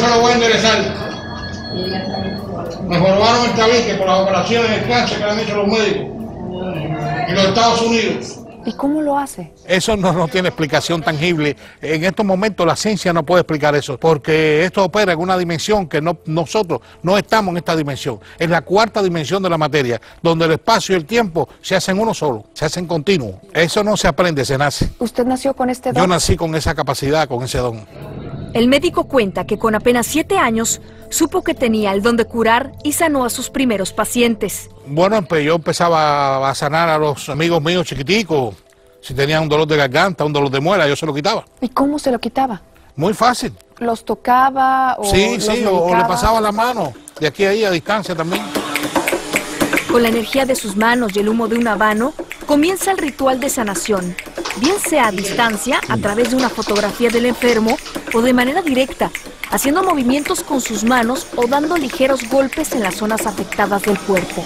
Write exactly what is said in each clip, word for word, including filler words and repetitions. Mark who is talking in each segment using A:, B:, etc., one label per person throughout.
A: se lo voy a enderezar. Me formaron el tabique por las operaciones de cáncer que le han hecho los médicos y los Estados Unidos.
B: ¿Y cómo lo hace?
C: Eso no, no tiene explicación tangible. En estos momentos la ciencia no puede explicar eso, porque esto opera en una dimensión que no, nosotros no estamos en esta dimensión. Es la cuarta dimensión de la materia, donde el espacio y el tiempo se hacen uno solo, se hacen continuos. Eso no se aprende, se nace.
B: ¿Usted nació con este don?
C: Yo nací con esa capacidad, con ese don.
D: El médico cuenta que con apenas siete años supo que tenía el don de curar y sanó a sus primeros pacientes.
C: Bueno, pues yo empezaba a sanar a los amigos míos chiquiticos. Si tenían un dolor de garganta, un dolor de muela, yo se lo quitaba.
B: ¿Y cómo se lo quitaba?
C: Muy fácil.
B: ¿Los tocaba o
C: Sí,
B: los
C: sí, o, o le pasaba la mano, de aquí a ahí a distancia también.
D: Con la energía de sus manos y el humo de un habano, comienza el ritual de sanación, bien sea a distancia, a través de una fotografía del enfermo, o de manera directa, haciendo movimientos con sus manos o dando ligeros golpes en las zonas afectadas del cuerpo.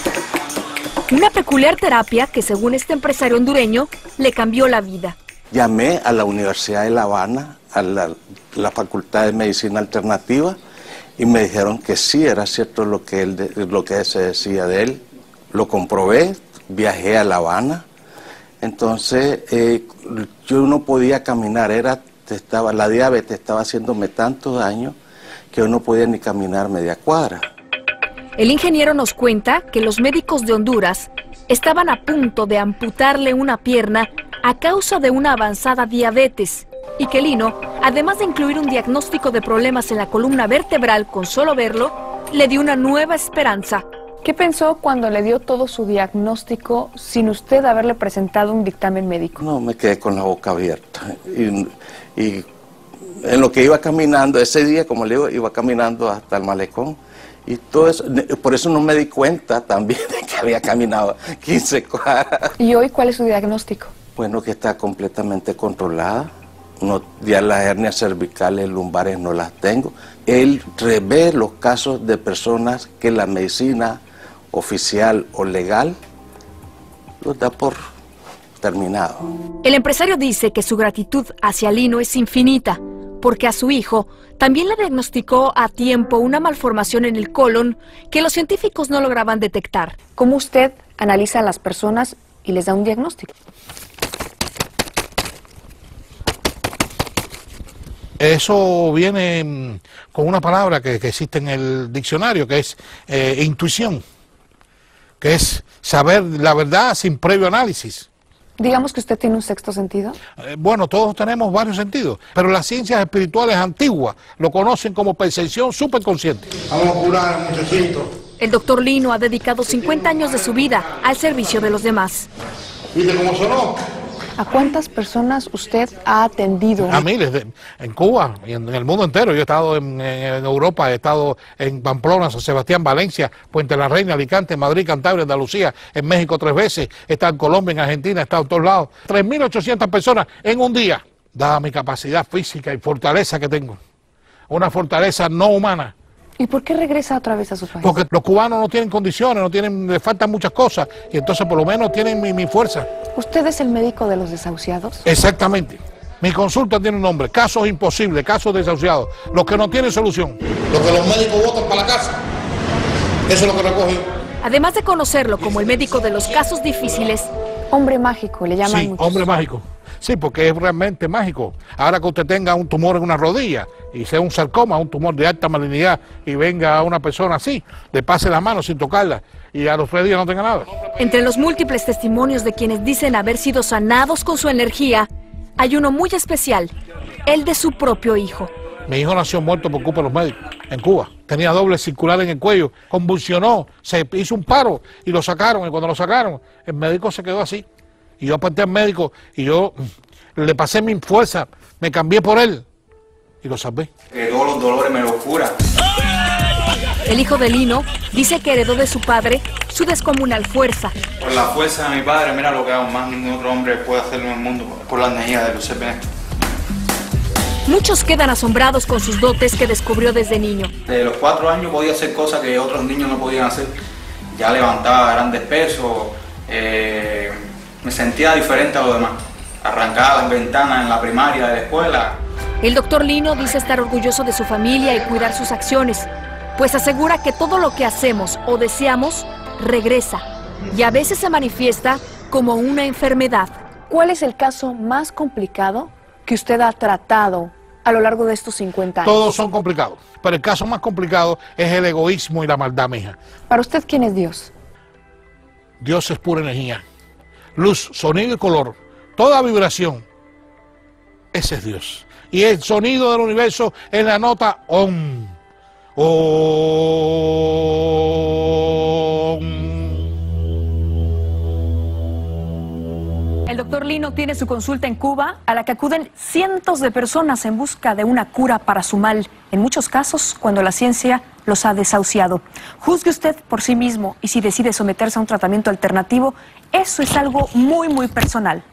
D: Una peculiar terapia que, según este empresario hondureño, le cambió la vida.
E: Llamé a la Universidad de La Habana, a la, la Facultad de Medicina Alternativa, y me dijeron que sí, era cierto lo que, él, lo que se decía de él. Lo comprobé, viajé a La Habana, entonces eh, yo no podía caminar, era, estaba, la diabetes estaba haciéndome tanto daño que yo no podía ni caminar media cuadra.
D: El ingeniero nos cuenta que los médicos de Honduras estaban a punto de amputarle una pierna a causa de una avanzada diabetes y que Lino, además de incluir un diagnóstico de problemas en la columna vertebral con solo verlo, le dio una nueva esperanza.
B: ¿Qué pensó cuando le dio todo su diagnóstico sin usted haberle presentado un dictamen médico?
E: No, me quedé con la boca abierta y, y en lo que iba caminando, ese día, como le digo, iba caminando hasta el malecón. Y todo eso, por eso no me di cuenta también de que había caminado quince cuadras.
B: ¿Y hoy cuál es su diagnóstico?
E: Bueno, que está completamente controlada. No, ya las hernias cervicales, lumbares no las tengo. Él revé los casos de personas que la medicina oficial o legal los da por terminado.
D: El empresario dice que su gratitud hacia Lino es infinita, porque a su hijo también le diagnosticó a tiempo una malformación en el colon que los científicos no lograban detectar.
B: ¿Cómo usted analiza a las personas y les da un diagnóstico?
C: Eso viene con una palabra que, que existe en el diccionario, que es eh, intuición, que es saber la verdad sin previo análisis.
B: Digamos que usted tiene un sexto sentido.
C: Eh, bueno, todos tenemos varios sentidos, pero las ciencias espirituales antiguas lo conocen como percepción superconsciente.
A: Vamos a curar al muchachito.
D: El doctor Lino ha dedicado cincuenta años de su vida al servicio de los demás.
A: ¿Viste cómo sonó?
B: ¿A cuántas personas usted ha atendido?
C: A miles, de, en Cuba y en, en el mundo entero. Yo he estado en, en Europa, he estado en Pamplona, San Sebastián, Valencia, Puente la Reina, Alicante, Madrid, Cantabria, Andalucía, en México tres veces, he estado en Colombia, en Argentina, he estado en todos lados. tres mil ochocientas personas en un día, dada mi capacidad física y fortaleza que tengo. Una fortaleza no humana.
B: ¿Y por qué regresa otra vez a su país?
C: Porque los cubanos no tienen condiciones, no tienen, les faltan muchas cosas, y entonces por lo menos tienen mi, mi fuerza.
B: ¿Usted es el médico de los desahuciados?
C: Exactamente. Mi consulta tiene un nombre, casos imposibles, casos desahuciados, los que no tienen solución.
A: Lo que los médicos votan para la casa, eso es lo que recogen.
D: Además de conocerlo como el médico de los casos difíciles,
B: hombre mágico, le llaman
C: Sí,
B: muchos.
C: hombre mágico. Sí, porque es realmente mágico. Ahora que usted tenga un tumor en una rodilla y sea un sarcoma, un tumor de alta malignidad, y venga a una persona así, le pase la mano sin tocarla y a los tres días no tenga nada.
D: Entre los múltiples testimonios de quienes dicen haber sido sanados con su energía, hay uno muy especial, el de su propio hijo.
C: Mi hijo nació muerto por culpa de los médicos en Cuba. Tenía doble circular en el cuello, convulsionó, se hizo un paro y lo sacaron. Y cuando lo sacaron, el médico se quedó así. Y yo aparté al médico y yo le pasé mi fuerza, me cambié por él y lo salvé.
F: Que todos los dolores me los cura.
D: El hijo de Lino dice que heredó de su padre su descomunal fuerza.
F: Por la fuerza de mi padre, mira lo que hago, más ningún otro hombre puede hacerlo en el mundo, por la energía de los C P N.
D: Muchos quedan asombrados con sus dotes que descubrió desde niño.
F: De los cuatro años podía hacer cosas que otros niños no podían hacer. Ya levantaba grandes pesos, eh, me sentía diferente a los demás. Arrancaba las ventanas en la primaria de la escuela.
D: El doctor Lino dice estar orgulloso de su familia y cuidar sus acciones, pues asegura que todo lo que hacemos o deseamos regresa y a veces se manifiesta como una enfermedad.
B: ¿Cuál es el caso más complicado que usted ha tratado a lo largo de estos cincuenta años?
C: Todos son complicados, pero el caso más complicado es el egoísmo y la maldad mía.
B: Para usted, ¿quién es Dios?
C: Dios es pura energía, luz, sonido y color, toda vibración. Ese es Dios. Y el sonido del universo es la nota Om. Om.
D: El doctor Lino tiene su consulta en Cuba, a la que acuden cientos de personas en busca de una cura para su mal, en muchos casos cuando la ciencia los ha desahuciado. Juzgue usted por sí mismo y si decide someterse a un tratamiento alternativo, eso es algo muy, muy personal.